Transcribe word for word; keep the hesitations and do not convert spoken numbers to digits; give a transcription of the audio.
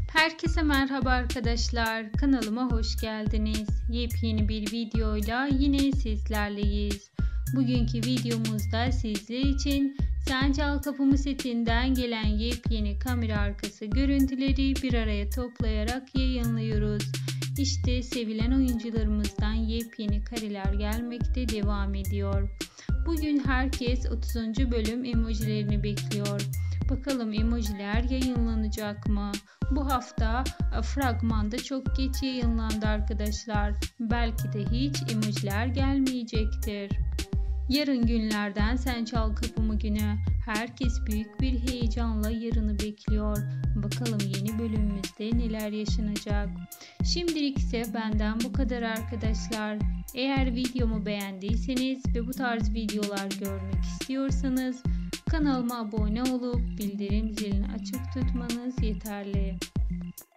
Herkese merhaba arkadaşlar. Kanalıma hoş geldiniz. Yepyeni bir videoyla yine sizlerleyiz. Bugünkü videomuzda sizler için Sen Çal Kapımı setinden gelen yepyeni kamera arkası görüntüleri bir araya toplayarak yayınlıyoruz. İşte sevilen oyuncularımızdan yepyeni kareler gelmekte devam ediyor. Bugün herkes otuzuncu bölüm emojilerini bekliyor. Bakalım emojiler yayınlanacak mı? Bu hafta fragmanda çok geç yayınlandı arkadaşlar. Belki de hiç emojiler gelmeyecektir. Yarın günlerden Sen Çal Kapımı günü. Herkes büyük bir heyecanla yarını bekliyor. Bakalım yeni bölümümüzde neler yaşanacak. Şimdilik ise benden bu kadar arkadaşlar. Eğer videomu beğendiyseniz ve bu tarz videolar görmek istiyorsanız kanalıma abone olup bildirim zilini açık tutmanız yeterli.